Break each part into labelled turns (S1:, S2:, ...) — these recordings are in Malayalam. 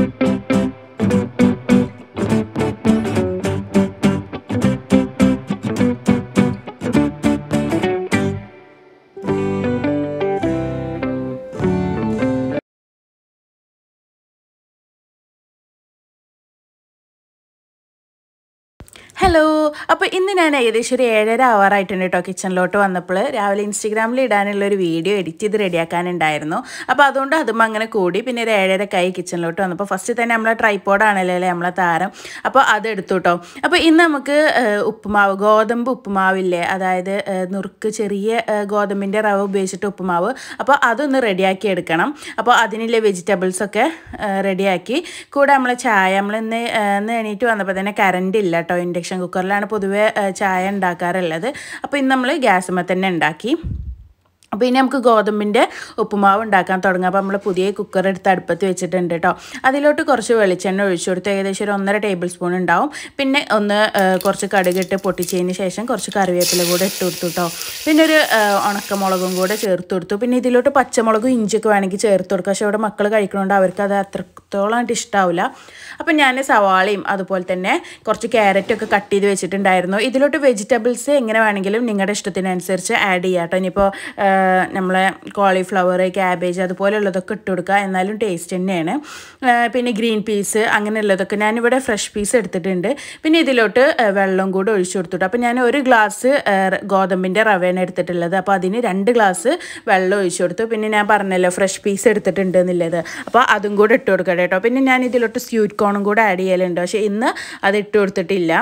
S1: ഹലോ അപ്പോൾ ഇന്ന് ഞാൻ ഏകദേശം ഒരു 7:30 ആവാറായിട്ടുണ്ട് കേട്ടോ കിച്ചണിലോട്ട് വന്നപ്പോൾ. രാവിലെ ഇൻസ്റ്റഗ്രാമിൽ ഇടാനുള്ള ഒരു വീഡിയോ എഡിറ്റ് ചെയ്ത് റെഡിയാക്കാനുണ്ടായിരുന്നു. അപ്പോൾ അതുകൊണ്ട് അതും അങ്ങനെ കൂടി. പിന്നെ ഒരു 7:30 കിച്ചണിലോട്ട് വന്നപ്പോൾ ഫസ്റ്റ് തന്നെ നമ്മളെ ട്രൈപ്പോഡാണല്ലോ അല്ലേ നമ്മളെ താരം. അപ്പോൾ അതെടുത്തു കേട്ടോ. അപ്പോൾ ഇന്ന് നമുക്ക് ഉപ്പുമാവ്, ഗോതമ്പ് ഉപ്പുമാവില്ലേ, അതായത് നുറുക്ക് ചെറിയ ഗോതമ്പിൻ്റെ റവ ഉപയോഗിച്ചിട്ട് ഉപ്പുമാവ്, അപ്പോൾ അതൊന്ന് റെഡിയാക്കി എടുക്കണം. അപ്പോൾ അതിനുള്ള വെജിറ്റബിൾസൊക്കെ റെഡിയാക്കി കൂടെ നമ്മളെ ചായ, നമ്മളിന്ന് എണീറ്റ് വന്നപ്പോൾ തന്നെ കറണ്ട് ഇല്ല കേട്ടോ. ഇൻഡക്ഷൻ കുക്കറിലാണ് പൊതുവേ ചായ ഉണ്ടാക്കാറുള്ളത്. അപ്പോൾ ഇന്ന് നമ്മൾ ഗ്യാസുമ്മ തന്നെ ഉണ്ടാക്കി. അപ്പോൾ ഇനി നമുക്ക് ഗോതമ്പിൻ്റെ ഉപ്പുമാവ് ഉണ്ടാക്കാൻ തുടങ്ങാം. അപ്പോൾ നമ്മൾ പുതിയ കുക്കർ എടുത്ത് അടുപ്പത്ത് വെച്ചിട്ടുണ്ട് കേട്ടോ. അതിലോട്ട് കുറച്ച് വെളിച്ചെണ്ണ ഒഴിച്ചു കൊടുത്ത് ഏകദേശം ഒരു 1.5 ടേബിൾ സ്പൂൺ ഉണ്ടാവും. പിന്നെ കുറച്ച് കടുകിട്ട് പൊട്ടിച്ചതിന് ശേഷം കുറച്ച് കറിവേപ്പില കൂടെ ഇട്ട് കൊടുത്തു കേട്ടോ. പിന്നെ ഒരു ഉണക്കമുളകും കൂടെ ചേർത്ത് കൊടുത്തു. പിന്നെ ഇതിലോട്ട് പച്ചമുളകും ഇഞ്ചിയൊക്കെ വേണമെങ്കിൽ ചേർത്ത് കൊടുക്കുക. പക്ഷേ ഇവിടെ മക്കൾ കഴിക്കണോണ്ട് അവർക്ക് അത് അത്രത്തോളമായിട്ട് ഇഷ്ടാവില്ല. അപ്പം ഞാൻ സവാളയും അതുപോലെ തന്നെ കുറച്ച് ക്യാരറ്റൊക്കെ കട്ട് ചെയ്ത് വെച്ചിട്ടുണ്ടായിരുന്നു. ഇതിലോട്ട് വെജിറ്റബിൾസ് എങ്ങനെ വേണമെങ്കിലും നിങ്ങളുടെ ഇഷ്ടത്തിനനുസരിച്ച് ആഡ് ചെയ്യാം കേട്ടോ. ഇനിയിപ്പോൾ നമ്മളെ കോളിഫ്ലവർ, ക്യാബേജ് അതുപോലെയുള്ളതൊക്കെ ഇട്ട് കൊടുക്കുക, എന്നാലും ടേസ്റ്റ് തന്നെയാണ്. പിന്നെ ഗ്രീൻ പീസ് അങ്ങനെയുള്ളതൊക്കെ ഞാനിവിടെ ഫ്രഷ് പീസ് എടുത്തിട്ടുണ്ട്. പിന്നെ ഇതിലോട്ട് വെള്ളം കൂടെ ഒഴിച്ചു കൊടുത്തിട്ടു. അപ്പോൾ ഞാൻ 1 ഗ്ലാസ് ഗോതമ്പിൻ്റെ റവയാണ് എടുത്തിട്ടുള്ളത്. അപ്പോൾ അതിന് 2 ഗ്ലാസ് വെള്ളം ഒഴിച്ചു കൊടുത്തു. പിന്നെ ഞാൻ പറഞ്ഞല്ലോ ഫ്രഷ് പീസ് എടുത്തിട്ടുണ്ട് എന്നുള്ളത്, അപ്പോൾ അതും കൂടെ ഇട്ട് കൊടുക്കട്ടെ കേട്ടോ. പിന്നെ ഞാൻ ഇതിലോട്ട് സ്വീറ്റ് കോണും കൂടെ ആഡ് ചെയ്യലുണ്ട്, പക്ഷേ ഇന്ന് അത് ഇട്ട് കൊടുത്തിട്ടില്ല.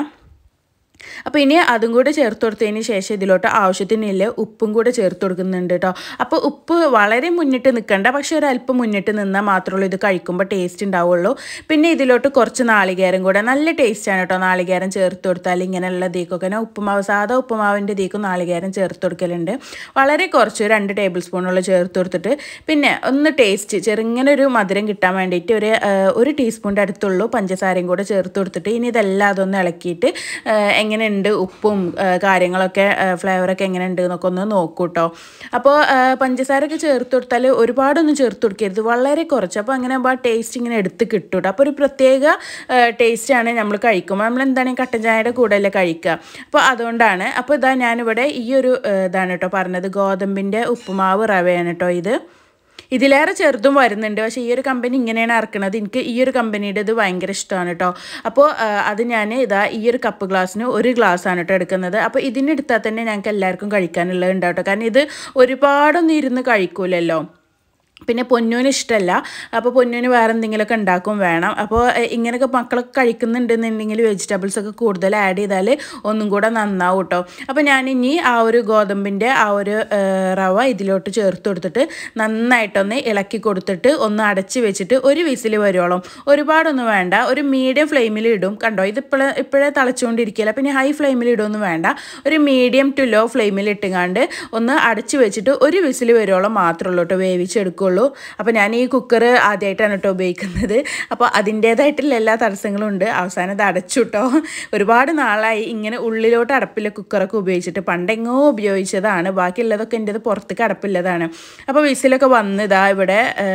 S1: അപ്പോൾ ഇനി അതും കൂടെ ചേർത്ത് കൊടുത്തതിന് ശേഷം ഇതിലോട്ട് ആവശ്യത്തിനില്ല ഉപ്പും കൂടെ ചേർത്ത് കൊടുക്കുന്നുണ്ട് കേട്ടോ. അപ്പോൾ ഉപ്പ് വളരെ മുന്നിട്ട് നിൽക്കണ്ട, പക്ഷേ ഒരല്പം മുന്നിട്ട് നിന്നാൽ മാത്രമേ ഇത് കഴിക്കുമ്പോൾ ടേസ്റ്റ് ഉണ്ടാവുള്ളൂ. പിന്നെ ഇതിലോട്ട് കുറച്ച് നാളികേരം കൂടെ, നല്ല ടേസ്റ്റാണ് കേട്ടോ നാളികേരം ചേർത്ത് കൊടുത്താൽ. ഇങ്ങനെയുള്ള ദീക്കൊക്കെ ഞാൻ ഉപ്പുമാവ്, സാധാ ഉപ്പുമാവിൻ്റെ ദീക്കും നാളികേരം ചേർത്ത് കൊടുക്കലുണ്ട്. വളരെ കുറച്ച് 2 ടേബിൾ സ്പൂണുള്ള ചേർത്ത് കൊടുത്തിട്ട് പിന്നെ ഒന്ന് ടേസ്റ്റ് ചെറുങ്ങനെ ഒരു മധുരം കിട്ടാൻ വേണ്ടിയിട്ട് ഒരു ടീസ്പൂണിൻ്റെ അടുത്തുള്ളൂ പഞ്ചസാരയും കൂടെ ചേർത്ത് കൊടുത്തിട്ട് ഇനി ഇതെല്ലാം അതൊന്ന് ഇളക്കിയിട്ട് എങ്ങനെയുണ്ട് ഉപ്പും കാര്യങ്ങളൊക്കെ ഫ്ലേവറൊക്കെ എങ്ങനെയുണ്ട് എന്നൊക്കെ ഒന്ന് നോക്കൂ കേട്ടോ. അപ്പോൾ പഞ്ചസാരയൊക്കെ ചേർത്ത് കൊടുത്താൽ ഒരുപാടൊന്നും ചേർത്ത് കൊടുക്കരുത്, വളരെ കുറച്ച്. അപ്പോൾ അങ്ങനെ ആ ടേസ്റ്റ് ഇങ്ങനെ എടുത്ത് കിട്ടും കേട്ടോ. അപ്പോൾ ഒരു പ്രത്യേക ടേസ്റ്റാണ് നമ്മൾ കഴിക്കുമ്പോൾ. നമ്മളെന്താണ് കട്ടൻ ചായയുടെ കൂടെ അല്ലേ കഴിക്കുക, അപ്പോൾ അതുകൊണ്ടാണ്. അപ്പോൾ ഇതാ ഞാനിവിടെ ഈ ഒരു ഇതാണ് കേട്ടോ പറഞ്ഞത്, ഗോതമ്പിൻ്റെ ഉപ്പുമാവ് റവയാണ് കേട്ടോ ഇത്. ഇതിലേറെ ചെറുതും വരുന്നുണ്ട്, പക്ഷേ ഈ ഒരു കമ്പനി ഇങ്ങനെയാണ് ഇറക്കുന്നത്. എനിക്ക് ഈ ഒരു കമ്പനിയുടെ ഇത് ഭയങ്കര ഇഷ്ടമാണ് കേട്ടോ. അപ്പോൾ അത് ഞാൻ ഇതാ ഈ ഒരു കപ്പ് ഗ്ലാസ്സിന് 1 ഗ്ലാസ്സാണ് കേട്ടോ എടുക്കുന്നത്. അപ്പോൾ ഇതിനെടുത്താൽ തന്നെ ഞങ്ങൾക്ക് എല്ലാവർക്കും കഴിക്കാനുള്ളത് ഉണ്ടാവും കേട്ടോ. കാരണം ഇത് ഒരുപാടൊന്നും ഇരുന്ന് കഴിക്കൂലല്ലോ. പിന്നെ പൊന്നൂന് ഇഷ്ടമല്ല, അപ്പോൾ പൊന്നൂന് വേറെ എന്തെങ്കിലുമൊക്കെ ഉണ്ടാക്കും വേണം. അപ്പോൾ ഇങ്ങനെയൊക്കെ മക്കളൊക്കെ കഴിക്കുന്നുണ്ടെന്നുണ്ടെങ്കിൽ വെജിറ്റബിൾസൊക്കെ കൂടുതൽ ആഡ് ചെയ്താൽ ഒന്നും കൂടെ നന്നാവും കേട്ടോ. അപ്പോൾ ഞാനിനി ആ ഒരു ഗോതമ്പിൻ്റെ ആ ഒരു റവ ഇതിലോട്ട് ചേർത്ത് കൊടുത്തിട്ട് നന്നായിട്ടൊന്ന് ഇളക്കി കൊടുത്തിട്ട് ഒന്ന് അടച്ച് വെച്ചിട്ട് ഒരു വിസിൽ വരുവോളം, ഒരുപാടൊന്നും വേണ്ട, ഒരു മീഡിയം ഫ്ലെയിമിൽ ഇടും. കണ്ടോ ഇപ്പോഴേ തിളച്ചുകൊണ്ടിരിക്കില്ല, പിന്നെ ഹൈ ഫ്ലെയിമിൽ ഇടുമൊന്നും വേണ്ട, ഒരു മീഡിയം ടു ലോ ഫ്ലെയിമിൽ ഇട്ടുകാണ്ട് ഒന്ന് അടച്ച് വെച്ചിട്ട് ഒരു വിസിൽ വരുവോളം മാത്രമേ ഉള്ളൂ കേട്ടോ വേവിച്ചെടുക്കുള്ളൂ. അപ്പോൾ ഞാൻ ഈ കുക്കർ ആദ്യമായിട്ടാണ് കേട്ടോ ഉപയോഗിക്കുന്നത്. അപ്പോൾ അതിൻ്റേതായിട്ടുള്ള എല്ലാ തടസ്സങ്ങളും ഉണ്ട്. അവസാനം ഇത് അടച്ചു കേട്ടോ. ഒരുപാട് നാളായി ഇങ്ങനെ ഉള്ളിലോട്ട് അടപ്പില്ല കുക്കറൊക്കെ ഉപയോഗിച്ചിട്ട്, പണ്ടെങ്ങോ ഉപയോഗിച്ചതാണ്, ബാക്കിയുള്ളതൊക്കെ എൻ്റേത് പുറത്തേക്ക് അടപ്പില്ലതാണ്. അപ്പോൾ വിസിലൊക്കെ വന്ന് ഇതാ ഇവിടെ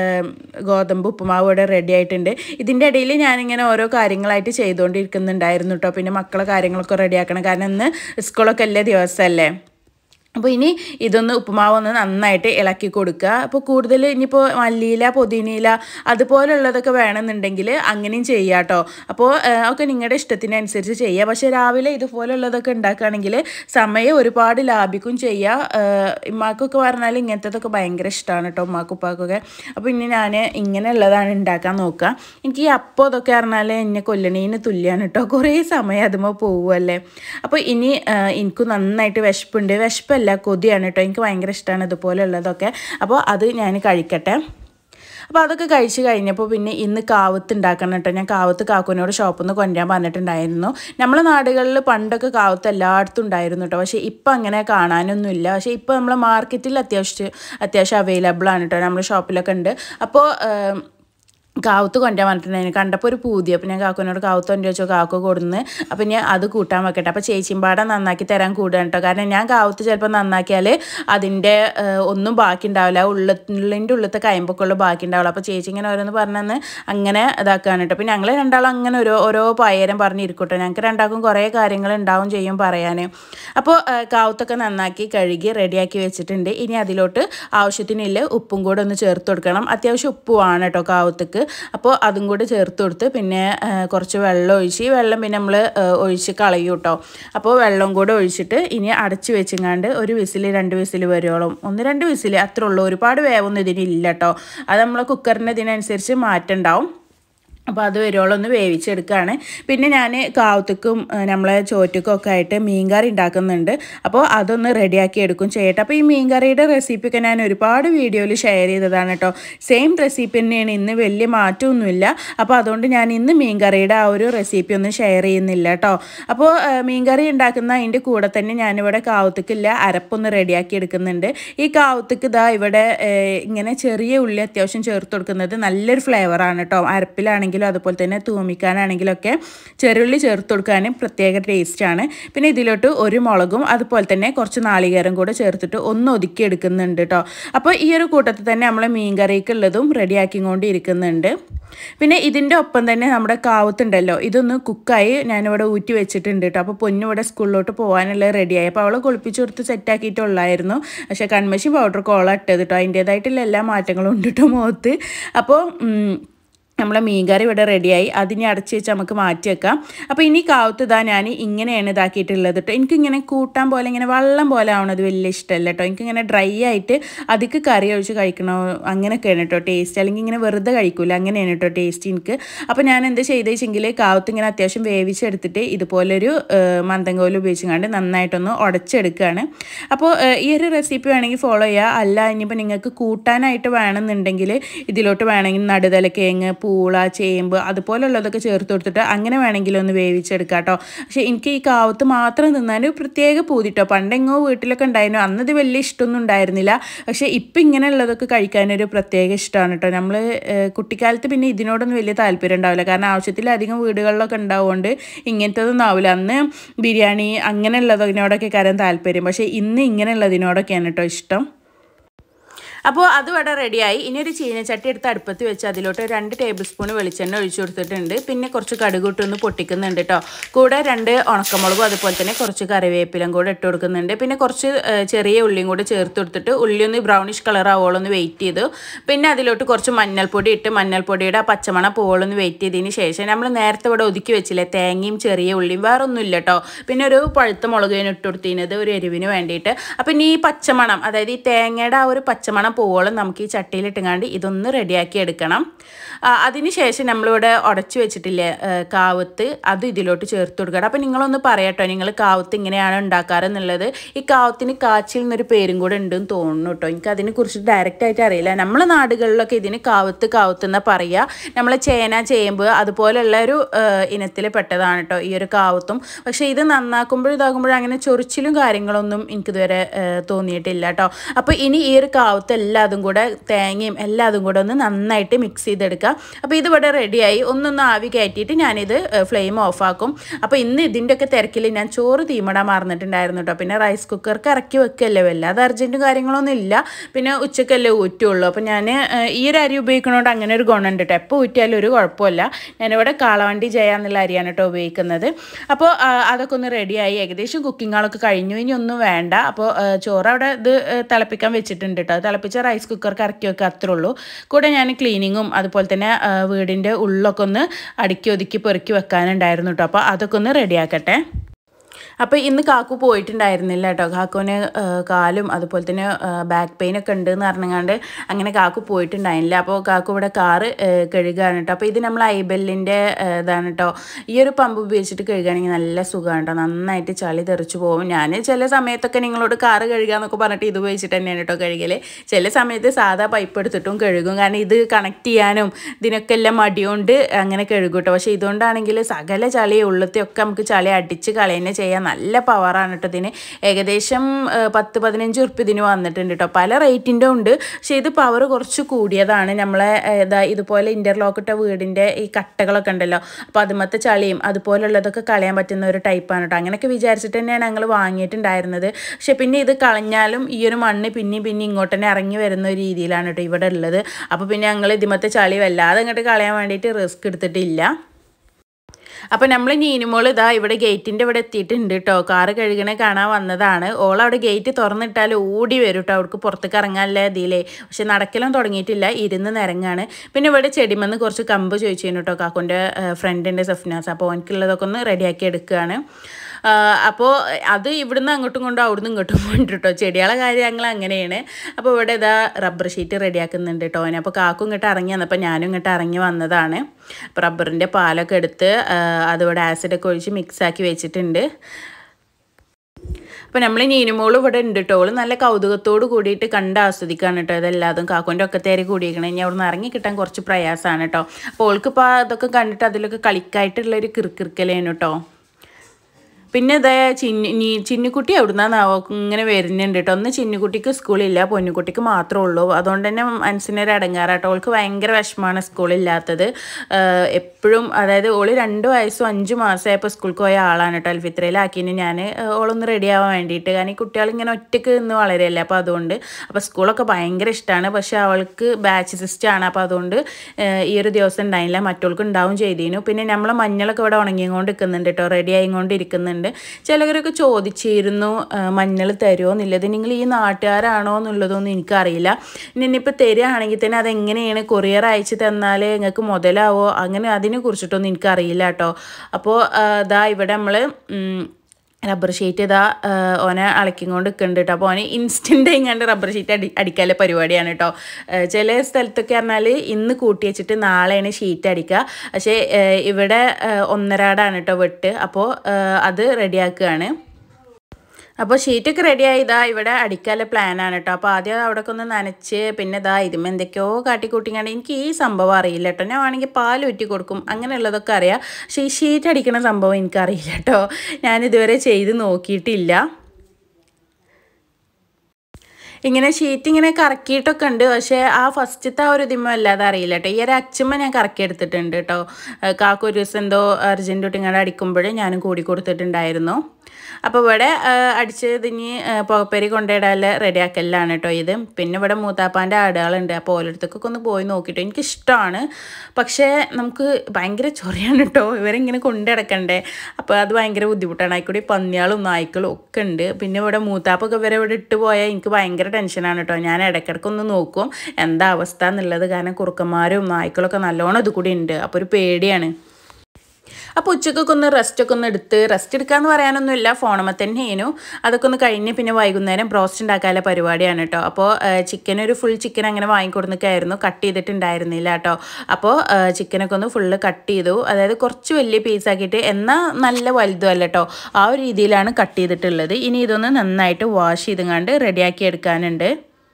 S1: ഗോതമ്പ് ഉപ്പുമാവ് ഇവിടെ റെഡി ആയിട്ടുണ്ട്. ഇതിൻ്റെ ഇടയിൽ ഞാനിങ്ങനെ ഓരോ കാര്യങ്ങളായിട്ട് ചെയ്തുകൊണ്ടിരിക്കുന്നുണ്ടായിരുന്നു കേട്ടോ. പിന്നെ മക്കളെ കാര്യങ്ങളൊക്കെ റെഡിയാക്കണം, കാരണം ഇന്ന് സ്കൂളൊക്കെ എല്ലാ ദിവസമല്ലേ. അപ്പോൾ ഇനി ഇതൊന്ന് ഉപ്പുമാവൊന്ന് നന്നായിട്ട് ഇളക്കി കൊടുക്കുക. അപ്പോൾ കൂടുതൽ ഇനിയിപ്പോൾ മല്ലിയില, പുതിനയില അതുപോലുള്ളതൊക്കെ വേണമെന്നുണ്ടെങ്കിൽ അങ്ങനെയും ചെയ്യാം കേട്ടോ. അപ്പോൾ ഒക്കെ നിങ്ങളുടെ ഇഷ്ടത്തിനനുസരിച്ച് ചെയ്യുക. പക്ഷേ രാവിലെ ഇതുപോലുള്ളതൊക്കെ ഉണ്ടാക്കുകയാണെങ്കിൽ സമയം ഒരുപാട് ലാഭിക്കും ചെയ്യുക. ഉമ്മാക്കൊക്കെ പറഞ്ഞാൽ ഇങ്ങനത്തതൊക്കെ ഭയങ്കര ഇഷ്ടമാണ് കേട്ടോ, ഉമ്മാക്കും ഉപ്പാക്കൊക്കെ. അപ്പോൾ ഇനി ഞാൻ ഇങ്ങനെയുള്ളതാണ് ഉണ്ടാക്കാൻ നോക്കുക. എനിക്ക് ഈ അപ്പം ഇതൊക്കെ പറഞ്ഞാൽ എന്നെ കൊല്ലണീന് തുല്യമാണ് കേട്ടോ. കുറേ സമയം അതുമ്പോൾ പോവുമല്ലേ. അപ്പോൾ ഇനി എനിക്ക് നന്നായിട്ട് വിശപ്പല്ല, കൊതിയാണ് കേട്ടോ. എനിക്ക് ഭയങ്കര ഇഷ്ടമാണ് ഇതുപോലെയുള്ളതൊക്കെ. അപ്പോൾ അത് ഞാൻ കഴിക്കട്ടെ. അപ്പോൾ അതൊക്കെ കഴിച്ച് കഴിഞ്ഞപ്പോൾ പിന്നെ ഇന്ന് കാവത്ത് ഉണ്ടാക്കണം കേട്ടോ. ഞാൻ കാവത്ത് കാക്കുവിനോട് ഷോപ്പിൽ നിന്ന് കൊണ്ടുവരാൻ പറഞ്ഞിട്ടുണ്ടായിരുന്നു. നമ്മളെ നാടുകളിൽ പണ്ടൊക്കെ കാവത്ത് എല്ലായിടത്തും ഉണ്ടായിരുന്നു കേട്ടോ. പക്ഷേ ഇപ്പം അങ്ങനെ കാണാനൊന്നുമില്ല. പക്ഷേ ഇപ്പോൾ നമ്മളെ മാർക്കറ്റിൽ അത്യാവശ്യം അവൈലബിൾ ആണ് കേട്ടോ. നമ്മുടെ ഷോപ്പിലൊക്കെ ഉണ്ട്. അപ്പോൾ കാവത്ത് കൊണ്ടുവരാൻ പറഞ്ഞിട്ടുണ്ടായിരുന്നു. കണ്ടപ്പോൾ ഒരു പൂതി. അപ്പോൾ ഞാൻ കാക്കുവിനോട് കാവത്ത് കൊണ്ടു വെച്ചോ, കാക്ക കൊടുന്ന്. അപ്പോൾ ഞാൻ അത് കൂട്ടാൻ വെക്കട്ടെ. അപ്പോൾ ചേച്ചിമ്പാടെ നന്നാക്കി തരാൻ കൂടുകയാണ് കേട്ടോ. കാരണം ഞാൻ കാവത്ത് ചിലപ്പോൾ നന്നാക്കിയാൽ അതിൻ്റെ ഒന്നും ബാക്കി ഉണ്ടാവില്ല. ഉള്ളിൻ്റെ ഉള്ളിലത്തെ കയമ്പൊക്കെ ഉള്ള ബാക്കി ഉണ്ടാവില്ല. അപ്പോൾ ചേച്ചി ഇങ്ങനെ ഓരോന്ന് പറഞ്ഞെന്ന് അങ്ങനെ ഇതാക്കുകയാണ് കേട്ടോ. അപ്പോൾ ഞങ്ങൾ രണ്ടാളും അങ്ങനെ ഓരോ പയരം പറഞ്ഞിരിക്കട്ടെ. ഞങ്ങൾക്ക് രണ്ടാൾക്കും കുറേ കാര്യങ്ങൾ ഉണ്ടാവും ചെയ്യും പറയാൻ. അപ്പോൾ കാവത്തൊക്കെ നന്നാക്കി കഴുകി റെഡിയാക്കി വെച്ചിട്ടുണ്ട്. ഇനി അതിലോട്ട് ആവശ്യത്തിനില്ല ഉപ്പും കൂടെ ഒന്ന് ചേർത്ത് കൊടുക്കണം. അത്യാവശ്യം ഉപ്പുമാണ് കേട്ടോ കാവത്തേക്ക്. അപ്പോൾ അതും കൂടി ചേർത്ത് കൊടുത്ത് പിന്നെ കുറച്ച് വെള്ളം ഒഴിച്ച്, ഈ വെള്ളം പിന്നെ നമ്മൾ ഒഴിച്ച് കളയും കേട്ടോ. അപ്പോൾ വെള്ളം കൂടെ ഒഴിച്ചിട്ട് ഇനി അടച്ച് വെച്ചങ്ങാണ്ട് ഒരു വിസിൽ 2 വിസിൽ വരുവോളം, 1-2 വിസിൽ അത്രേ ഉള്ളൂ. ഒരുപാട് വേവൊന്നും ഇതിനില്ല കേട്ടോ. അത് നമ്മൾ കുക്കറിൻ്റെ ഇതിനനുസരിച്ച് മാറ്റുണ്ടാവും. അപ്പോൾ അത് വരുവോളം ഒന്ന് വേവിച്ചെടുക്കുകയാണ്. പിന്നെ ഞാൻ കാവത്തേക്കും നമ്മളെ ചോറ്റക്കും ഒക്കെ ആയിട്ട് മീൻകറി ഉണ്ടാക്കുന്നുണ്ട്. അപ്പോൾ അതൊന്ന് റെഡിയാക്കി എടുക്കും ചെയ്യട്ടെ. അപ്പോൾ ഈ മീൻകറിയുടെ റെസിപ്പിയൊക്കെ ഞാൻ ഒരുപാട് വീഡിയോയിൽ ഷെയർ ചെയ്തതാണ് കേട്ടോ. സെയിം റെസിപ്പി തന്നെയാണ്, ഇന്ന് വലിയ മാറ്റമൊന്നുമില്ല. അപ്പോൾ അതുകൊണ്ട് ഞാൻ ഇന്ന് മീൻകറിയുടെ ആ ഒരു റെസിപ്പി ഒന്നും ഷെയർ ചെയ്യുന്നില്ല കേട്ടോ. അപ്പോൾ മീൻകറി ഉണ്ടാക്കുന്ന അതിൻ്റെ കൂടെ തന്നെ ഞാനിവിടെ കാവത്തേക്കില്ല അരപ്പൊന്ന് റെഡിയാക്കി എടുക്കുന്നുണ്ട്. ഈ കാവത്തേക്ക് ഇതാ ഇവിടെ ഇങ്ങനെ ചെറിയ ഉള്ളി അത്യാവശ്യം ചേർത്ത് കൊടുക്കുന്നത് നല്ലൊരു ഫ്ലേവറാണ് കേട്ടോ. അരപ്പിലാണെങ്കിൽ അതുപോലെ തന്നെ തൂമിക്കാനാണെങ്കിലും ഒക്കെ ചെറുള്ളി ചേർത്ത് കൊടുക്കാനും പ്രത്യേക ടേസ്റ്റാണ്. പിന്നെ ഇതിലോട്ട് ഒരു മുളകും അതുപോലെ തന്നെ കുറച്ച് നാളികേരം കൂടെ ചേർത്തിട്ട് ഒന്ന് ഒതുക്കി എടുക്കുന്നുണ്ട് കേട്ടോ. അപ്പോൾ ഈ ഒരു കൂട്ടത്തിൽ തന്നെ നമ്മൾ മീൻകറിക്കുള്ളതും റെഡിയാക്കിക്കൊണ്ടിരിക്കുന്നുണ്ട്. പിന്നെ ഇതിൻ്റെ ഒപ്പം തന്നെ നമ്മുടെ കാവത്തുണ്ടല്ലോ, ഇതൊന്ന് കുക്കായി ഞാനിവിടെ ഊറ്റി വെച്ചിട്ടുണ്ട് കേട്ടോ. അപ്പോൾ പൊന്നിവിടെ സ്കൂളിലോട്ട് പോകാനുള്ള റെഡിയായി. അപ്പോൾ അവളെ കുളിപ്പിച്ച് കൊടുത്ത് സെറ്റാക്കിയിട്ടുള്ളായിരുന്നു. പക്ഷേ കൺമഷി പൗഡർ കോള ഇട്ടത് കേട്ടോ. അതിൻ്റേതായിട്ടുള്ള എല്ലാ മാറ്റങ്ങളും ഉണ്ട് കേട്ടോ മുഖത്ത്. അപ്പോൾ നമ്മളെ മീൻകറി ഇവിടെ റെഡിയായി. അതിനെ അടച്ച് വെച്ച് നമുക്ക് മാറ്റി വെക്കാം. അപ്പോൾ ഇനി കാവത്ത് ഇതാ ഞാൻ ഇങ്ങനെയാണ് ഇതാക്കിയിട്ടുള്ളത് കേട്ടോ. എനിക്കിങ്ങനെ കൂട്ടാൻ പോലെ ഇങ്ങനെ വെള്ളം പോലെ ആവണത് വലിയ ഇഷ്ടമല്ല കേട്ടോ. എനിക്കിങ്ങനെ ഡ്രൈ ആയിട്ട് അതിക്ക് കറി ഒഴിച്ച് കഴിക്കണോ അങ്ങനെയൊക്കെയാണ് കേട്ടോ ടേസ്റ്റ്. അല്ലെങ്കിൽ ഇങ്ങനെ വെറുതെ കഴിക്കൂല, അങ്ങനെയാണ് കേട്ടോ ടേസ്റ്റ് എനിക്ക്. അപ്പോൾ ഞാൻ എന്ത് ചെയ്തെങ്കിൽ കാവത്ത് ഇങ്ങനെ അത്യാവശ്യം വേവിച്ചെടുത്തിട്ട് ഇതുപോലൊരു മന്ദങ്കോല് ഉപയോഗിച്ചുകൊണ്ട് നന്നായിട്ടൊന്ന് ഉടച്ചെടുക്കുകയാണ്. അപ്പോൾ ഈ ഒരു റെസിപ്പി വേണമെങ്കിൽ ഫോളോ ചെയ്യുക. അല്ല ഇനിയിപ്പോൾ നിങ്ങൾക്ക് കൂട്ടാനായിട്ട് വേണമെന്നുണ്ടെങ്കിൽ ഇതിലോട്ട് വേണമെങ്കിൽ നടുതലക്കിഴങ്ങ്, പൂള, ചേമ്പ് അതുപോലുള്ളതൊക്കെ ചേർത്ത് കൊടുത്തിട്ട് അങ്ങനെ വേണമെങ്കിൽ ഒന്ന് വേവിച്ചെടുക്കാം കേട്ടോ. പക്ഷേ എനിക്ക് ഈ കാവത്ത് മാത്രം തിന്നാൻ പ്രത്യേക പൂതിട്ടോ. പണ്ടെങ്ങോ വീട്ടിലൊക്കെ ഉണ്ടായിരുന്നു, അന്നത് വലിയ ഇഷ്ടമൊന്നും ഉണ്ടായിരുന്നില്ല. പക്ഷേ ഇപ്പം ഇങ്ങനെയുള്ളതൊക്കെ കഴിക്കാനൊരു പ്രത്യേക ഇഷ്ടമാണ് കേട്ടോ. നമ്മൾ കുട്ടിക്കാലത്ത് പിന്നെ ഇതിനോടൊന്നും വലിയ താല്പര്യം ഉണ്ടാവില്ല. കാരണം ആവശ്യത്തിലധികം വീടുകളിലൊക്കെ ഉണ്ടാവുകൊണ്ട് ഇങ്ങനത്തതൊന്നും ആവില്ല. അന്ന് ബിരിയാണി അങ്ങനെയുള്ളതിനോടൊക്കെ കാര്യം താല്പര്യം. പക്ഷേ ഇന്ന് ഇങ്ങനെയുള്ളതിനോടൊക്കെയാണ് കേട്ടോ ഇഷ്ടം. അപ്പോൾ അതുവിടെ റെഡിയായി. ഇനി ഒരു ചീനച്ചട്ടി എടുത്ത് അടുപ്പത്ത് വെച്ച് അതിലോട്ട് 2 ടേബിൾ സ്പൂൺ വെളിച്ചെണ്ണ ഒഴിച്ചു കൊടുത്തിട്ടുണ്ട്. പിന്നെ കുറച്ച് കടുക് ഇട്ടൊന്ന് പൊട്ടിക്കുന്നുണ്ട് കേട്ടോ. കൂടെ 2 ഉണക്കമുളകും അതുപോലെ തന്നെ കുറച്ച് കറിവേപ്പിലും കൂടെ ഇട്ട് കൊടുക്കുന്നുണ്ട്. പിന്നെ കുറച്ച് ചെറിയ ഉള്ളിയും കൂടെ ചേർത്ത് കൊടുത്തിട്ട് ഉള്ളി ഒന്ന് ബ്രൗണിഷ് കളർ ആവോളൊന്ന് വെയിറ്റ് ചെയ്തു. പിന്നെ അതിലോട്ട് കുറച്ച് മഞ്ഞൾപ്പൊടി ഇട്ട് മഞ്ഞൾപ്പൊടിയുടെ ആ പച്ചമണം പോവോളൊന്ന് വെയിറ്റ് ചെയ്തതിന് ശേഷം നമ്മൾ നേരത്തെ ഇവിടെ ഒതുക്കി വെച്ചില്ലേ തേങ്ങയും ചെറിയ ഉള്ളിയും, വേറെ ഒന്നുമില്ല കേട്ടോ. പിന്നെ ഒരു പഴുത്ത മുളകിന് ഇട്ട് കൊടുത്തിരുന്നത് ഒരു എരിവിന് വേണ്ടിയിട്ട്. അപ്പം ഇനി ഈ പച്ചമണം, അതായത് ഈ തേങ്ങയുടെ ആ ഒരു പച്ചമണം പോവോളം നമുക്ക് ഈ ചട്ടിയിലിട്ടുങ്ങാണ്ട് ഇതൊന്ന് റെഡിയാക്കി എടുക്കണം. അതിനുശേഷം നമ്മളിവിടെ ഉടച്ചു വെച്ചിട്ടില്ലേ കാവത്ത്, അത് ഇതിലോട്ട് ചേർത്ത് കൊടുക്കണം. അപ്പം നിങ്ങളൊന്ന് പറയട്ടോ, നിങ്ങൾ കാവത്ത് ഇങ്ങനെയാണ് ഉണ്ടാക്കാറെന്നുള്ളത്. ഈ കാവത്തിന് കാച്ചിൽ എന്നൊരു പേരും കൂടെ ഉണ്ടെന്ന് തോന്നുന്നു കേട്ടോ. എനിക്ക് അതിനെക്കുറിച്ച് ഡയറക്റ്റായിട്ട് അറിയില്ല. നമ്മളെ നാടുകളിലൊക്കെ ഇതിന് കാവത്ത് എന്നാ പറയുക. നമ്മളെ ചേന, ചേമ്പ് അതുപോലെയുള്ള ഒരു ഇനത്തിൽ പെട്ടതാണ് കേട്ടോ ഈ ഒരു കാവത്തും. പക്ഷേ ഇത് നന്നാക്കുമ്പോഴും ഇതാകുമ്പോഴും അങ്ങനെ ചൊറിച്ചിലും കാര്യങ്ങളൊന്നും എനിക്കിതുവരെ തോന്നിയിട്ടില്ല കേട്ടോ. അപ്പോൾ ഇനി ഈ ഒരു കാവത്ത് എല്ലാതും കൂടെ തേങ്ങയും എല്ലാതും കൂടെ ഒന്ന് നന്നായിട്ട് മിക്സ് ചെയ്തെടുക്കുക. അപ്പോൾ ഇതിവിടെ റെഡിയായി. ഒന്നൊന്ന് ആവി കയറ്റിയിട്ട് ഞാനിത് ഫ്ലെയിം ഓഫാക്കും. അപ്പോൾ ഇന്ന് ഇതിൻ്റെയൊക്കെ തിരക്കിൽ ഞാൻ ചോറ് തീമിടാൻ മറന്നിട്ടുണ്ടായിരുന്നു കേട്ടോ. പിന്നെ റൈസ് കുക്കർക്ക് ഇറക്കി വെക്കല്ലേ, വല്ലാതെ അർജൻറ്റും കാര്യങ്ങളൊന്നും ഇല്ല. പിന്നെ ഉച്ചക്കല്ലേ ഊറ്റുള്ളൂ. അപ്പോൾ ഞാൻ ഈ ഒരു അരി ഉപയോഗിക്കുന്നതുകൊണ്ട് അങ്ങനെ ഒരു ഗുണമുണ്ട് കേട്ടോ. എപ്പോൾ ഊറ്റിയാലും ഒരു കുഴപ്പമില്ല. ഞാനിവിടെ കാളവണ്ടി ജയ എന്നുള്ള അരിയാണ് കേട്ടോ ഉപയോഗിക്കുന്നത്. അപ്പോൾ അതൊക്കെ ഒന്ന് റെഡിയായി. ഏകദേശം കുക്കിങ്ങുകളൊക്കെ കഴിഞ്ഞു. ഇനി ഒന്നും വേണ്ട. അപ്പോൾ ചോറ് അവിടെ ഇത് തിളപ്പിക്കാൻ വെച്ചിട്ടുണ്ട് കേട്ടോ. തിളപ്പിച്ച റൈസ് കുക്കർക്ക് ഇറക്കി വെക്കുക, അത്രേ ഉള്ളൂ. കൂടെ ഞാൻ ക്ലീനിങ്ങും അതുപോലെ തന്നെ വീടിൻ്റെ ഉള്ളൊക്കെ ഒന്ന് അടുക്കി ഒതുക്കി പെറുക്കി വെക്കാനുണ്ടായിരുന്നു കേട്ടോ. അപ്പോൾ അതൊക്കെ ഒന്ന് റെഡിയാക്കട്ടെ. അപ്പോൾ ഇന്ന് കാക്കു പോയിട്ടുണ്ടായിരുന്നില്ല കേട്ടോ. കാക്കുവിന് കാലും അതുപോലെ തന്നെ ബാക്ക് പെയിനൊക്കെ ഉണ്ടെന്ന് പറഞ്ഞങ്ങാണ്ട് അങ്ങനെ കാക്കു പോയിട്ടുണ്ടായിരുന്നില്ല. അപ്പോൾ കാക്കു ഇവിടെ കാറ് കഴുകുകയാണ് കേട്ടോ. അപ്പോൾ ഇത് നമ്മൾ ഐബെല്ലിൻ്റെ ഇതാണ് കേട്ടോ. ഈ ഒരു പമ്പ് ഉപയോഗിച്ചിട്ട് കഴുകുകയാണെങ്കിൽ നല്ല സുഖമാണ് കേട്ടോ. നന്നായിട്ട് ചളി തെറിച്ച് പോകും. ഞാൻ ചില സമയത്തൊക്കെ നിങ്ങളോട് കാറ് കഴുകാന്നൊക്കെ പറഞ്ഞിട്ട് ഇത് ഉപയോഗിച്ചിട്ട് തന്നെയാണ് കേട്ടോ കഴുകൽ. ചില സമയത്ത് സാധാ പൈപ്പ് എടുത്തിട്ടും കഴുകും. കാരണം ഇത് കണക്ട് ചെയ്യാനും ഇതിനൊക്കെ എല്ലാം മടിയോണ്ട് അങ്ങനെ കഴുകും കേട്ടോ. പക്ഷേ ഇതുകൊണ്ടാണെങ്കിൽ സകല ചളി ഉള്ളത്തെയൊക്കെ നമുക്ക് ചളി അടിച്ച് കളയുന്നത് ചെയ്യാൻ നല്ല പവറാണ് കേട്ടോ ഇതിന്. ഏകദേശം 10-15 ഉറുപ്പ്യ ഇതിന് വന്നിട്ടുണ്ട് കേട്ടോ. പല റേറ്റിൻ്റെ ഉണ്ട്, പക്ഷേ ഇത് പവർ കുറച്ച് കൂടിയതാണ്. നമ്മളെ ഇതുപോലെ ഇൻ്റർലോക്ക് ഇട്ട വീടിൻ്റെ ഈ കട്ടകളൊക്കെ ഉണ്ടല്ലോ, അപ്പോൾ അതുമത്തെ ചളിയും അതുപോലുള്ളതൊക്കെ കളയാൻ പറ്റുന്ന ഒരു ടൈപ്പാണ് കേട്ടോ. അങ്ങനെയൊക്കെ വിചാരിച്ചിട്ട് തന്നെയാണ് ഞങ്ങൾ വാങ്ങിയിട്ടുണ്ടായിരുന്നത്. പക്ഷെ പിന്നെ ഇത് കളഞ്ഞാലും ഈ ഒരു മണ്ണ് പിന്നെയും ഇങ്ങോട്ട് തന്നെ ഇറങ്ങി വരുന്ന ഒരു രീതിയിലാണ് കേട്ടോ ഇവിടെ ഉള്ളത്. അപ്പോൾ പിന്നെ ഞങ്ങൾ ഇതിമത്തെ ചളി വല്ലാതെ അങ്ങോട്ട് കളയാൻ വേണ്ടിയിട്ട് റിസ്ക് എടുത്തിട്ടില്ല. അപ്പോൾ നമ്മൾ നീനുമോൾ ഇതാ ഇവിടെ ഗേറ്റിൻ്റെ ഇവിടെ എത്തിയിട്ടുണ്ട് കേട്ടോ. കാറ് കഴുകണേ കാണാൻ വന്നതാണ്. ഓളവിടെ ഗേറ്റ് തുറന്നിട്ടാൽ ഓടി വരും കേട്ടോ, അവർക്ക് പുറത്തേക്ക് ഇറങ്ങാനല്ലേ ഇതിലേ. പക്ഷെ നടക്കലും തുടങ്ങിയിട്ടില്ല, ഇരുന്ന് നിരങ്ങാണ്. പിന്നെ ഇവിടെ ചെടിമെന്ന് കുറച്ച് കമ്പ് ചോദിച്ചിരുന്നു കേട്ടോ കാക്കുൻ്റെ ഫ്രണ്ടിൻ്റെ സഫ്നാസ്. അപ്പോൾ എനിക്കുള്ളതൊക്കെ ഒന്ന് റെഡിയാക്കി എടുക്കുകയാണ്. അപ്പോൾ അത് ഇവിടുന്ന് അങ്ങോട്ടും കൊണ്ടും അവിടുന്ന് ഇങ്ങോട്ടും കൊണ്ട് കേട്ടോ. ചെടികളെ കാര്യം ഞങ്ങൾ അങ്ങനെയാണ്. അപ്പോൾ ഇവിടെ ഇതാ റബ്ബർ ഷീറ്റ് റെഡിയാക്കുന്നുണ്ട് കേട്ടോ. അപ്പോൾ കാക്കും ഇങ്ങോട്ട് ഇറങ്ങി വന്നപ്പോൾ ഞാനും ഇങ്ങോട്ട് ഇറങ്ങി വന്നതാണ്. അപ്പോൾ റബ്ബറിൻ്റെ പാലൊക്കെ എടുത്ത് അതിവിടെ ആസിഡൊക്കെ ഒഴിച്ച് മിക്സാക്കി വെച്ചിട്ടുണ്ട്. അപ്പോൾ നമ്മൾ നീനുമോളും ഇവിടെ ഉണ്ട് കേട്ടോ. ഓള് നല്ല കൗതുകത്തോട് കൂടിയിട്ട് കണ്ട് ആസ്വദിക്കുകയാണ് കേട്ടോ ഇതെല്ലാതും. കാക്കുൻ്റെ ഒക്കെ തേരി കൂടിയിരിക്കണം. ഇനി അവിടെ നിന്ന് ഇറങ്ങി കിട്ടാൻ കുറച്ച് പ്രയാസമാണ് കേട്ടോ. അപ്പോൾ ഓൾക്കിപ്പോൾ അതൊക്കെ കണ്ടിട്ട് അതിലൊക്കെ കളിക്കായിട്ടുള്ളൊരു കിറുക്കിറുക്കലേനു കേട്ടോ. പിന്നെ ഇതേ ചിന്നുകുട്ടി എവിടുന്നാന്നാവോ ഇങ്ങനെ വരുന്നുണ്ട് കേട്ടോ. ഒന്ന് ചിന്നുകുട്ടിക്ക് സ്കൂളില്ല, പൊന്നുകുട്ടിക്ക് മാത്രമേ ഉള്ളൂ. അതുകൊണ്ട് തന്നെ മനസ്സിനൊരു അടങ്ങാറാട്ടോ. ഓൾക്ക് ഭയങ്കര വിഷമമാണ് സ്കൂളില്ലാത്തത്. എപ്പോഴും അതായത് ഓള് 2 വയസ്സും 5 മാസമായപ്പോൾ സ്കൂൾക്ക് പോയ ആളാണ് കേട്ടോ. അൽഫിത്രയിലാക്കിന് ഞാൻ ഓളൊന്ന് റെഡി ആവാൻ വേണ്ടിയിട്ട്. കാരണം ഈ കുട്ടികളിങ്ങനെ ഒറ്റയ്ക്ക് നിന്ന് വളരെയല്ലേ, അപ്പോൾ അതുകൊണ്ട്. അപ്പോൾ സ്കൂളൊക്കെ ഭയങ്കര ഇഷ്ടമാണ്. പക്ഷേ അവൾക്ക് ബാച്ച് സിസ്റ്റമാണ്. അപ്പോൾ അതുകൊണ്ട് ഈ ഒരു ദിവസം ഉണ്ടായില്ല, മറ്റവൾക്ക് ഉണ്ടാവും ചെയ്തിരുന്നു. പിന്നെ നമ്മളെ മഞ്ഞളൊക്കെ ഇവിടെ ഉണങ്ങിക്കൊണ്ട് നിൽക്കുന്നുണ്ട് കേട്ടോ, റെഡി ആയിക്കൊണ്ടിരിക്കുന്നുണ്ട്. ചിലവരൊക്കെ ചോദിച്ചിരുന്നു മഞ്ഞൾ തരുമോ എന്നുള്ളത്. നിങ്ങൾ ഈ നാട്ടുകാരാണോ എന്നുള്ളതൊന്നും എനിക്കറിയില്ല. ഇനിയിപ്പോൾ തരികയാണെങ്കിൽ തന്നെ അതെങ്ങനെയാണ്, കൊറിയർ അയച്ച് തന്നാൽ നിങ്ങൾക്ക് മുതലാവോ, അങ്ങനെ അതിനെ കുറിച്ചിട്ടൊന്നും എനിക്കറിയില്ല കേട്ടോ. അപ്പോൾ ഇതാ ഇവിടെ നമ്മൾ റബ്ബർ ഷീറ്റ് ഇതാ ഓനെ അളക്കിക്കൊണ്ട് നിൽക്കുന്നുണ്ട് കേട്ടോ. അപ്പോൾ ഓന് ഇൻസ്റ്റൻ്റ് ഇങ്ങാണ്ട് റബ്ബർ ഷീറ്റ് അടിക്കാനുള്ള പരിപാടിയാണ് കേട്ടോ. ചില സ്ഥലത്തൊക്കെ പറഞ്ഞാൽ ഇന്ന് കൂട്ടി വെച്ചിട്ട് നാളെയാണ് ഷീറ്റ് അടിക്കുക. പക്ഷേ ഇവിടെ 1.5 കേട്ടോ വെട്ട്. അപ്പോൾ അത് റെഡിയാക്കുകയാണ്. അപ്പോൾ ഷീറ്റൊക്കെ റെഡിയായി ഇതാ ഇവിടെ അടിക്കാനുള്ള പ്ലാനാണ് കേട്ടോ. അപ്പോൾ ആദ്യം അവിടെയൊക്കെ ഒന്ന് നനച്ച് പിന്നെ ഇതാ ഇതും എന്തൊക്കെയോ കാട്ടിക്കൂട്ടിങ്ങാണ്ട്. എനിക്ക് ഈ സംഭവം അറിയില്ല കേട്ടോ. ഞാൻ വേണമെങ്കിൽ പാൽ ഊറ്റി കൊടുക്കും, അങ്ങനെയുള്ളതൊക്കെ അറിയാം. പക്ഷേ ഈ ഷീറ്റ് അടിക്കുന്ന സംഭവം എനിക്കറിയില്ല കേട്ടോ. ഞാനിതുവരെ ചെയ്ത് നോക്കിയിട്ടില്ല. ഇങ്ങനെ ഷീറ്റ് ഇങ്ങനെ കറക്കിയിട്ടൊക്കെ ഉണ്ട്, പക്ഷേ ആ ഫസ്റ്റത്തെ ആ ഒരു ഇതിമ അല്ലാതെ അറിയില്ല കേട്ടോ. ഈ ഒരു അച്ചുമ്മ ഞാൻ കറക്കി എടുത്തിട്ടുണ്ട് കേട്ടോ. കാക്ക ഒരു ദിവസം എന്തോ അർജൻറ്റ് ഇങ്ങനെ അടിക്കുമ്പോഴേ ഞാനും കൂടി കൊടുത്തിട്ടുണ്ടായിരുന്നു. അപ്പോൾ ഇവിടെ അടിച്ചതിന് പുകപ്പേരി കൊണ്ടിടാനുള്ള റെഡിയാക്കലാണ് കേട്ടോ ഇത്. പിന്നെ ഇവിടെ മൂത്താപ്പാൻ്റെ ആടുകളുണ്ട്. അപ്പോൾ ഓരോരുത്തർക്കൊക്കെ ഒന്ന് പോയി നോക്കിയിട്ട് എനിക്കിഷ്ടമാണ്. പക്ഷേ നമുക്ക് ഭയങ്കര ചൊറിയാണ് കേട്ടോ, ഇവരിങ്ങനെ കൊണ്ടിടക്കണ്ടേ. അപ്പോൾ അത് ഭയങ്കര ബുദ്ധിമുട്ടാണ്. ആയിക്കൂടി പന്നികളും നായ്ക്കളും ഒക്കെ ഉണ്ട്. പിന്നെ ഇവിടെ മൂത്താപ്പൊക്കെ ഇവരെ ഇവിടെ ഇട്ട് പോയാൽ എനിക്ക് ഭയങ്കര ടെൻഷനാണ് കേട്ടോ. ഞാൻ ഇടയ്ക്കിടയ്ക്കൊന്ന് നോക്കും എന്താ അവസ്ഥ എന്നുള്ളത്. കാരണം കുറുക്കന്മാരും നായ്ക്കളൊക്കെ നല്ലോണം ഇത് കൂടി ഉണ്ട്. അപ്പോൾ ഒരു പേടിയാണ്. അപ്പോൾ ഉച്ചക്കൊക്കെ ഒന്ന് റെസ്റ്റൊക്കെ ഒന്ന് എടുത്ത്, റെസ്റ്റ് എടുക്കാമെന്ന് പറയാനൊന്നുമില്ല, ഫോണുമ്മ തന്നെയേനു. അതൊക്കെ ഒന്ന് കഴിഞ്ഞ് പിന്നെ വൈകുന്നേരം ബ്രോസ്റ്റ് ഉണ്ടാക്കാനുള്ള പരിപാടിയാണ് കേട്ടോ. അപ്പോൾ ഒരു ഫുൾ ചിക്കൻ അങ്ങനെ വാങ്ങിക്കൊടുന്നൊക്കെയായിരുന്നു, കട്ട് ചെയ്തിട്ടുണ്ടായിരുന്നില്ല കേട്ടോ. അപ്പോൾ ചിക്കനൊക്കെ ഒന്ന് ഫുള്ള് കട്ട് ചെയ്തു. അതായത് കുറച്ച് വലിയ പീസാക്കിയിട്ട്, എന്നാൽ നല്ല വലുതും അല്ല കേട്ടോ, ആ ഒരു രീതിയിലാണ് കട്ട് ചെയ്തിട്ടുള്ളത്. ഇനി ഇതൊന്ന് നന്നായിട്ട് വാഷ് ചെയ്തുകൊണ്ട് റെഡിയാക്കി എടുക്കാനുണ്ട്.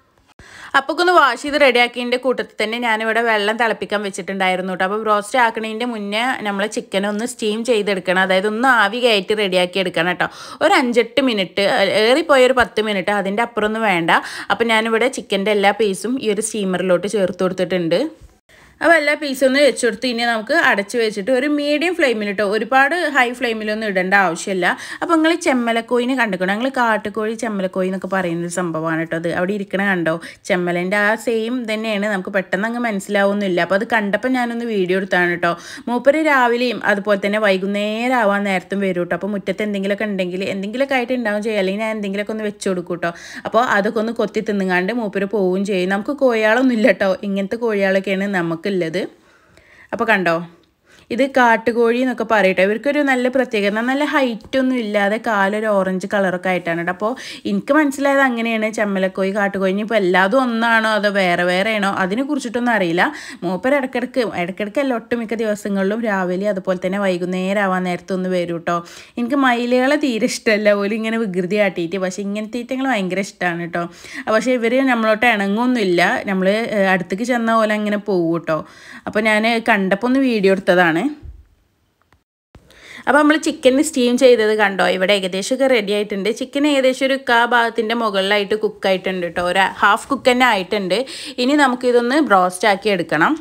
S1: അപ്പോൾ ഒന്ന് വാഷ് ചെയ്ത് റെഡിയാക്കിയതിൻ്റെ കൂട്ടത്തിൽ തന്നെ ഞാനിവിടെ വെള്ളം തിളപ്പിക്കാൻ വെച്ചിട്ടുണ്ടായിരുന്നു കേട്ടോ. അപ്പോൾ ബ്രോസ്റ്റ് ആക്കണതിൻ്റെ മുന്നേ നമ്മൾ ചിക്കൻ ഒന്ന് സ്റ്റീം ചെയ്തെടുക്കണം. അതായത് ഒന്ന് ആവി കയറ്റി റെഡിയാക്കി എടുക്കണം കേട്ടോ. ഒരു 5-8 മിനിറ്റ്, ഏറിപ്പോയൊരു 10 മിനിറ്റ്, അതിൻ്റെ അപ്പുറമൊന്നും വേണ്ട. അപ്പോൾ ഞാനിവിടെ ചിക്കൻ്റെ എല്ലാ പീസും ഈ ഒരു സ്റ്റീമറിലോട്ട് ചേർത്ത് കൊടുത്തിട്ടുണ്ട്. അപ്പോൾ എല്ലാ പീസൊന്ന് വെച്ച് കൊടുത്ത് ഇനി നമുക്ക് അടച്ച് വെച്ചിട്ട് ഒരു മീഡിയം ഫ്ലെയിമിൽ കേട്ടോ, ഒരുപാട് ഹൈ ഫ്ലെയിമിലൊന്നും ഇടേണ്ട ആവശ്യമില്ല. അപ്പോൾ നിങ്ങൾ ചെമ്മലക്കോയിനെ കണ്ടിക്കണം, ഞങ്ങൾ കാട്ടുകോഴി ചെമ്മലക്കോഴി എന്നൊക്കെ പറയുന്നൊരു സംഭവമാണ് കേട്ടോ. അത് അവിടെ ഇരിക്കണ കണ്ടോ, ചെമ്മലേൻ്റെ ആ സെയിം തന്നെയാണ്, നമുക്ക് പെട്ടെന്ന് അങ്ങ് മനസ്സിലാവുന്നില്ല. അപ്പോൾ അത് കണ്ടപ്പോൾ ഞാനൊന്ന് വീഡിയോ എടുത്താണ് കേട്ടോ. മൂപ്പര് രാവിലെയും അതുപോലെ തന്നെ വൈകുന്നേരം ആവാൻ നേരത്തും വരും കേട്ടോ. അപ്പോൾ മുറ്റത്ത് എന്തെങ്കിലുമൊക്കെ ഉണ്ടെങ്കിൽ എന്തെങ്കിലുമൊക്കെ ആയിട്ട് ഉണ്ടാവും ചെയ്യുക, അല്ലെങ്കിൽ ഞാൻ എന്തെങ്കിലുമൊക്കെ ഒന്ന് വെച്ച് കൊടുക്കും കേട്ടോ. അപ്പോൾ അതൊക്കെ ഒന്ന് കൊത്തി തിന്നുകാണ്ട് മൂപ്പര് പോവുകയും ചെയ്യും. നമുക്ക് കോഴികളൊന്നും ഇല്ല കേട്ടോ, ഇങ്ങനത്തെ കോഴികളൊക്കെയാണ് നമുക്ക് ഉള്ളത്. അപ്പോൾ കണ്ടോ, ഇത് കാട്ടുകോഴി എന്നൊക്കെ പറയട്ടെ. ഇവർക്കൊരു നല്ല പ്രത്യേകത, നല്ല ഹൈറ്റൊന്നും ഇല്ലാതെ കാലൊരു ഓറഞ്ച് കളറൊക്കെ ആയിട്ടാണ് കേട്ടോ. അപ്പോൾ എനിക്ക് മനസ്സിലായത് അങ്ങനെയാണ്, ചെമ്മലക്കോഴി കാട്ടുകോഴി. ഇപ്പോൾ എല്ലാതും ഒന്നാണോ അതോ വേറെ വേറെ ആണോ അതിനെ കുറിച്ചിട്ടൊന്നും അറിയില്ല. മൂപ്പർ ഇടയ്ക്കിടയ്ക്കല്ല ഒട്ടുമിക്ക ദിവസങ്ങളിലും രാവിലെ അതുപോലെ തന്നെ വൈകുന്നേരം ആവാൻ നേരത്തൊന്ന് വരും കേട്ടോ. എനിക്ക് മയിലുകളെ തീരെ ഇഷ്ടമല്ല, ഓല് ഇങ്ങനെ വികൃതി കാട്ടിയിട്ട്. പക്ഷേ ഇങ്ങനത്തെ ഈറ്റങ്ങൾ ഭയങ്കര ഇഷ്ടമാണ് കേട്ടോ. പക്ഷേ ഇവർ നമ്മളോട്ട് ഇണങ്ങൊന്നുമില്ല, നമ്മൾ അടുത്തേക്ക് ചെന്ന പോലെ അങ്ങനെ പോകും കേട്ടോ. അപ്പോൾ ഞാൻ കണ്ടപ്പോൾ ഒന്ന് വീഡിയോ എടുത്തതാണ്. അപ്പോൾ നമ്മൾ ചിക്കൻ സ്റ്റീം ചെയ്തത് കണ്ടോ, ഇവിടെ ഏകദേശമൊക്കെ റെഡി ആയിട്ടുണ്ട്. ചിക്കൻ ഏകദേശം ഒരു ഭാഗത്തിൻ്റെ മുകളിലായിട്ട് കുക്കായിട്ടുണ്ട് കേട്ടോ, ഒരു ഹാഫ് കുക്ക് തന്നെ ആയിട്ടുണ്ട്. ഇനി നമുക്കിതൊന്ന് ബ്രോസ്റ്റ് ആക്കി എടുക്കണം.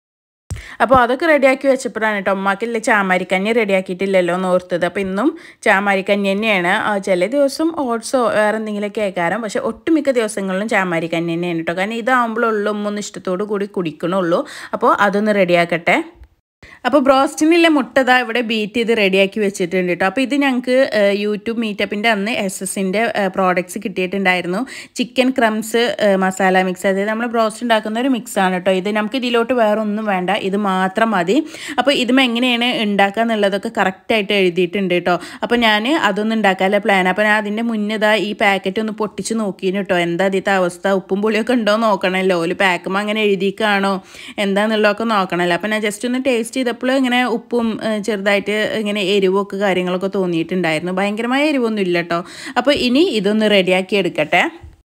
S1: അപ്പോൾ അതൊക്കെ റെഡിയാക്കി വെച്ചപ്പോഴാണ് കേട്ടോ ഉമ്മാക്കില്ല ചാമാരിക്കഞ്ഞി റെഡിയാക്കിയിട്ടില്ലല്ലോ എന്ന് ഓർത്തത്. അപ്പോൾ ഇന്നും ചാമാരിക്കഞ്ഞി തന്നെയാണ്. ചില ദിവസം ഓട്സോ വേറെ എന്തെങ്കിലുമൊക്കെ ആക്കാരം, പക്ഷേ ഒട്ടുമിക്ക ദിവസങ്ങളിലും ചാമാരിക്കഞ്ഞി തന്നെയാണ് കേട്ടോ. കാരണം ഇതാകുമ്പോഴുള്ളൂ ഉമ്മൊന്ന് ഇഷ്ടത്തോടു കൂടി കുടിക്കണുള്ളൂ. അപ്പോൾ അതൊന്ന് റെഡിയാക്കട്ടെ. അപ്പോൾ ബ്രോസ്റ്റിനുള്ള മുട്ട ദാ ഇവിടെ ബീറ്റ് ചെയ്ത് റെഡിയാക്കി വെച്ചിട്ടുണ്ട് കേട്ടോ. അപ്പോൾ ഇത് ഞങ്ങൾക്ക് യൂട്യൂബ് മീറ്റപ്പിൻ്റെ അന്ന് SS-ൻ്റെ പ്രോഡക്റ്റ്സ് കിട്ടിയിട്ടുണ്ടായിരുന്നു. ചിക്കൻ ക്രംസ് മസാല മിക്സ്, അതായത് നമ്മൾ ബ്രോസ്റ്റ് ഉണ്ടാക്കുന്ന ഒരു മിക്സാണ് കേട്ടോ ഇത്. നമുക്ക് ഇതിലോട്ട് വേറെ ഒന്നും വേണ്ട, ഇത് മാത്രം മതി. അപ്പോൾ ഇതും എങ്ങനെയാണ് ഉണ്ടാക്കുക എന്നുള്ളതൊക്കെ കറക്റ്റായിട്ട് എഴുതിയിട്ടുണ്ട് കേട്ടോ. അപ്പോൾ ഞാൻ അതൊന്നും ഉണ്ടാക്കാനുള്ള പ്ലാൻ. അപ്പോൾ ഞാൻ അതിൻ്റെ മുന്നേ ഇതാ ഈ പാക്കറ്റ് ഒന്ന് പൊട്ടിച്ച് നോക്കിയിരുന്നു കേട്ടോ, എന്താ ഇതിൻ്റെ അവസ്ഥ, ഉപ്പും പുളിയൊക്കെ ഉണ്ടോ നോക്കണമല്ലോ, ഒരു പാക്കുമ്പോൾ അങ്ങനെ എഴുതിക്കാണോ എന്താണെന്നുള്ളതൊക്കെ നോക്കണമല്ലോ. അപ്പോൾ ഞാൻ ജസ്റ്റ് ഒന്ന് ടേസ്റ്റ് ചെയ്തപ്പോൾ ഇങ്ങനെ ഉപ്പും ചെറുതായിട്ട് ഇങ്ങനെ എരിവൊക്കെ കാര്യങ്ങളൊക്കെ തോന്നിയിട്ടുണ്ടായിരുന്നു. ഭയങ്കരമായ എരിവൊന്നും ഇല്ല കേട്ടോ. അപ്പോൾ ഇനി ഇതൊന്ന് റെഡിയാക്കി എടുക്കട്ടെ.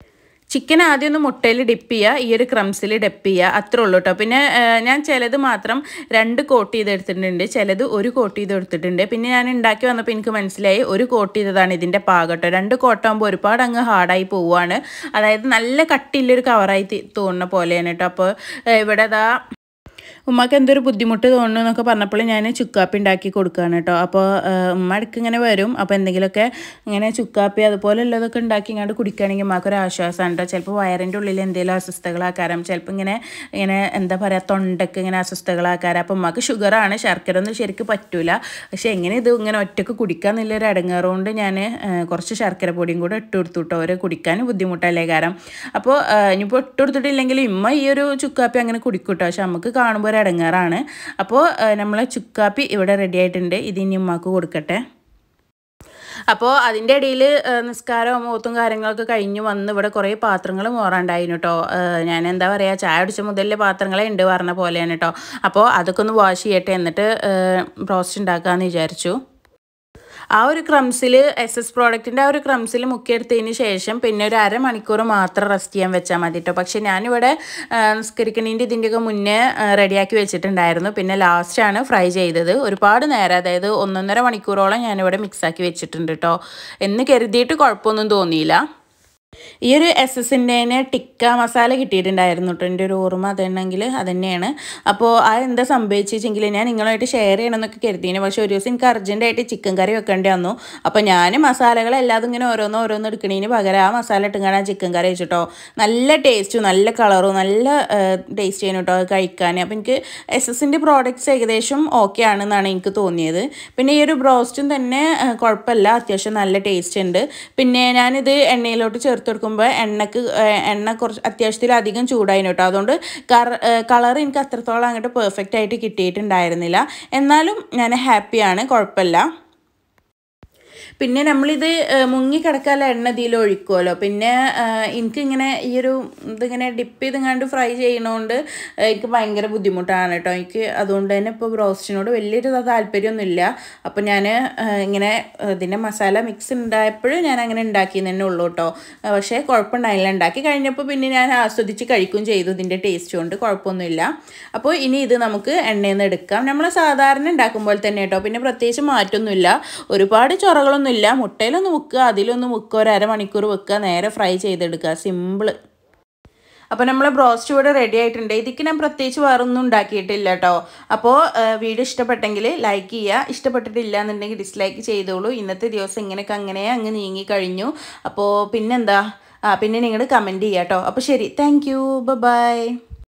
S1: ചിക്കൻ ആദ്യം ഒന്ന് മുട്ടയിൽ ഡിപ്പ് ചെയ്യുക, ഈ ഒരു ക്രംസിൽ ഡിപ്പ് ചെയ്യുക, അത്രേ ഉള്ളൂ കേട്ടോ. പിന്നെ ഞാൻ ചിലത് മാത്രം 2 കോട്ട് ചെയ്തെടുത്തിട്ടുണ്ട്, ചിലത് 1 കോട്ട് ചെയ്തെടുത്തിട്ടുണ്ട്. പിന്നെ ഞാൻ ഉണ്ടാക്കി വന്നപ്പോൾ എനിക്ക് മനസ്സിലായി 1 കോട്ട് ചെയ്തതാണ് ഇതിൻ്റെ പാകം കേട്ടോ. 2 കോട്ടാകുമ്പോൾ ഒരുപാട് അങ്ങ് ഹാർഡായി പോവുകയാണ്, അതായത് നല്ല കട്ടിയുള്ളൊരു കവറായി തോന്നുന്ന പോലെയാണ് കേട്ടോ. അപ്പോൾ ഇവിടെ അതാ ഉമ്മക്ക് എന്തൊരു ബുദ്ധിമുട്ട് തോന്നുന്നു എന്നൊക്കെ പറഞ്ഞപ്പോൾ ഞാൻ ചുക്കാപ്പി ഉണ്ടാക്കി കൊടുക്കുകയാണ് കേട്ടോ. അപ്പോൾ ഉമ്മ ഇടയ്ക്ക് ഇങ്ങനെ വരും, അപ്പോൾ എന്തെങ്കിലുമൊക്കെ ഇങ്ങനെ ചുക്കാപ്പി അതുപോലെ ഉള്ളതൊക്കെ ഉണ്ടാക്കി ഇങ്ങോട്ട് കുടിക്കുകയാണെങ്കിൽ ഉമ്മക്കൊരു ആശ്വാസമാണ് കേട്ടോ. ചിലപ്പോൾ വയറിൻ്റെ ഉള്ളിൽ എന്തെങ്കിലും അസ്വസ്ഥകളാക്കാരം, ചിലപ്പോൾ ഇങ്ങനെ എന്താ പറയുക തൊണ്ടയ്ക്ക് ഇങ്ങനെ അസ്വസ്ഥകളാക്കാരം. അപ്പോൾ ഉമ്മക്ക് ഷുഗറാണ്, ശർക്കര ഒന്നും ശരിക്കും പറ്റൂല. പക്ഷേ എങ്ങനെ ഇത് ഇങ്ങനെ ഒറ്റയ്ക്ക് കുടിക്കാമെന്നുള്ളൊരു അടങ്ങാറുകൊണ്ട് ഞാൻ കുറച്ച് ശർക്കര പൊടിയും കൂടെ ഇട്ട് കൊടുത്തു കേട്ടോ, അവർ കുടിക്കാൻ ബുദ്ധിമുട്ടല്ലേ കാരണം. അപ്പോൾ ഇനിയിപ്പോൾ ഇട്ട് കൊടുത്തിട്ടില്ലെങ്കിൽ ഉമ്മ ഈ ഒരു ചുക്കാപ്പി അങ്ങനെ കുടിക്കും കേട്ടോ, പക്ഷെ നമുക്ക് കാണുമ്പോൾ ഒരു അടങ്ങാറാണ്. അപ്പോൾ നമ്മളെ ചുക്കാപ്പി ഇവിടെ റെഡി ആയിട്ടുണ്ട്, ഇത് ഇനി ഉമ്മാക്ക് കൊടുക്കട്ടെ. അപ്പോൾ അതിൻ്റെ ഇടയിൽ നിസ്കാരവും മൂത്തും കാര്യങ്ങളൊക്കെ കഴിഞ്ഞ് വന്ന് ഇവിടെ കുറേ പാത്രങ്ങൾ മോറാണ്ടായിരുന്നു കേട്ടോ. ഞാൻ എന്താ പറയുക, ചായ അടിച്ച മുതലേ പാത്രങ്ങളെ ഉണ്ട് പറഞ്ഞ പോലെയാണ് കേട്ടോ. അപ്പോൾ അതൊക്കെ ഒന്ന് വാഷ് ചെയ്യട്ടെ, എന്നിട്ട് ബ്രോസ്റ്റ് ഉണ്ടാക്കാമെന്ന് വിചാരിച്ചു. ആ ഒരു ക്രംസിൽ SS പ്രോഡക്റ്റിൻ്റെ ആ ഒരു ക്രംസിൽ മുക്കിയെടുത്തതിന് ശേഷം പിന്നെ ഒരു അരമണിക്കൂർ മാത്രം റെസ്റ്റ് ചെയ്യാൻ വെച്ചാൽ മതി കേട്ടോ. പക്ഷേ ഞാനിവിടെ നിസ്കരിക്കണീൻ്റെ ഇതിൻ്റെയൊക്കെ മുന്നേ റെഡിയാക്കി വെച്ചിട്ടുണ്ടായിരുന്നു. പിന്നെ ലാസ്റ്റാണ് ഫ്രൈ ചെയ്തത്. ഒരുപാട് നേരം, അതായത് 1.5 മണിക്കൂറോളം ഞാനിവിടെ മിക്സാക്കി വെച്ചിട്ടുണ്ട് കേട്ടോ. എന്ന് കരുതിയിട്ട് കുഴപ്പമൊന്നും തോന്നിയില്ല. ഈ ഒരു SS-ൻ്റെ ടിക്ക മസാല കിട്ടിയിട്ടുണ്ടായിരുന്നു കേട്ടോ, എൻ്റെ ഒരു ഓർമ്മ അതുണ്ടെങ്കിൽ അതുതന്നെയാണ്. അപ്പോൾ എന്താ സംഭവിച്ചെങ്കിൽ ഞാൻ നിങ്ങളുമായിട്ട് ഷെയർ ചെയ്യണമെന്നൊക്കെ കരുതിയിരുന്നു. പക്ഷേ ഒരു ദിവസം എനിക്ക് അർജൻറ്റായിട്ട് ചിക്കൻ കറി വെക്കേണ്ടി വന്നു. അപ്പോൾ ഞാൻ മസാലകളെല്ലാതും ഇങ്ങനെ ഓരോന്ന് എടുക്കണതിന് പകരം ആ മസാല ഇട്ടുങ്ങാണ് ചിക്കൻ കറി വെച്ചിട്ടോ. നല്ല ടേസ്റ്റും നല്ല കളറും നല്ല ടേസ്റ്റ് ചെയ്യുന്നു കേട്ടോ കഴിക്കാൻ. അപ്പോൾ എനിക്ക് SS-ൻ്റെ പ്രോഡക്റ്റ്സ് ഏകദേശം ഓക്കെ ആണെന്നാണ് എനിക്ക് തോന്നിയത്. പിന്നെ ഈ ഒരു ബ്രോസ്റ്റും തന്നെ കുഴപ്പമില്ല, അത്യാവശ്യം നല്ല ടേസ്റ്റ് ഉണ്ട്. പിന്നെ ഞാനിത് എണ്ണയിലോട്ട് ചേർത്ത് കൊടുക്കുമ്പോൾ എണ്ണ കുറച്ച് അത്യാവശ്യത്തിലധികം ചൂടായിരുന്നു കേട്ടോ. അതുകൊണ്ട് കളർ എനിക്ക് അത്രത്തോളം അങ്ങോട്ട് പെർഫെക്റ്റ് ആയിട്ട് കിട്ടിയിട്ടുണ്ടായിരുന്നില്ല. എന്നാലും ഞാൻ ഹാപ്പിയാണ്, കുഴപ്പമില്ല. പിന്നെ നമ്മളിത് മുങ്ങിക്കിടക്കാനുള്ള എണ്ണ ഇതിൽ ഒഴിക്കുമല്ലോ. പിന്നെ എനിക്കിങ്ങനെ ഈ ഒരു ഇതിങ്ങനെ ഡിപ്പ് ചെയ്തെങ്ങാണ്ട് ഫ്രൈ ചെയ്യണോണ്ട് എനിക്ക് ഭയങ്കര ബുദ്ധിമുട്ടാണ് കേട്ടോ. എനിക്ക് അതുകൊണ്ട് തന്നെ ഇപ്പോൾ ബ്രോസ്റ്റിനോട് വലിയൊരു താല്പര്യമൊന്നുമില്ല. അപ്പോൾ ഞാൻ ഇങ്ങനെ ഇതിൻ്റെ മസാല മിക്സ് ഉണ്ടായപ്പോഴും ഞാൻ അങ്ങനെ ഉണ്ടാക്കിയെന്ന് തന്നെ ഉള്ളൂ കേട്ടോ. പക്ഷേ കുഴപ്പമുണ്ടായില്ല, ഉണ്ടാക്കി കഴിഞ്ഞപ്പോൾ പിന്നെ ഞാൻ ആസ്വദിച്ച് കഴിക്കുകയും ചെയ്തു ഇതിൻ്റെ ടേസ്റ്റ് കൊണ്ട്, കുഴപ്പമൊന്നുമില്ല. അപ്പോൾ ഇനി ഇത് നമുക്ക് എണ്ണയിൽ നിന്ന് എടുക്കാം, നമ്മൾ സാധാരണ ഉണ്ടാക്കുമ്പോൾ തന്നെ കേട്ടോ. പിന്നെ പ്രത്യേകിച്ച് മാറ്റമൊന്നുമില്ല, ഒരുപാട് ചൊറകളൊന്നും ഇല്ല. മുട്ടയിലൊന്ന് മുക്കുക, അതിലൊന്ന് മുക്കുക, ഒരു അരമണിക്കൂർ വെക്കുക, നേരെ ഫ്രൈ ചെയ്തെടുക്കുക, സിമ്പിള്. അപ്പോൾ നമ്മൾ ബ്രോസ്റ്റ് ഇവിടെ റെഡി ആയിട്ടുണ്ട്. ഇതിക്ക് ഞാൻ പ്രത്യേകിച്ച് വേറൊന്നും ഉണ്ടാക്കിയിട്ടില്ല കേട്ടോ. അപ്പോൾ വീഡിയോ ഇഷ്ടപ്പെട്ടെങ്കിൽ ലൈക്ക് ചെയ്യുക, ഇഷ്ടപ്പെട്ടിട്ടില്ല എന്നുണ്ടെങ്കിൽ ഡിസ്ലൈക്ക് ചെയ്തോളൂ. ഇന്നത്തെ ദിവസം ഇങ്ങനെയൊക്കെ അങ്ങ് നീങ്ങി കഴിഞ്ഞു. അപ്പോൾ പിന്നെന്താ, പിന്നെ നിങ്ങൾ കമൻറ്റ് ചെയ്യുക കേട്ടോ. അപ്പോൾ ശരി, താങ്ക് യു, ബൈ.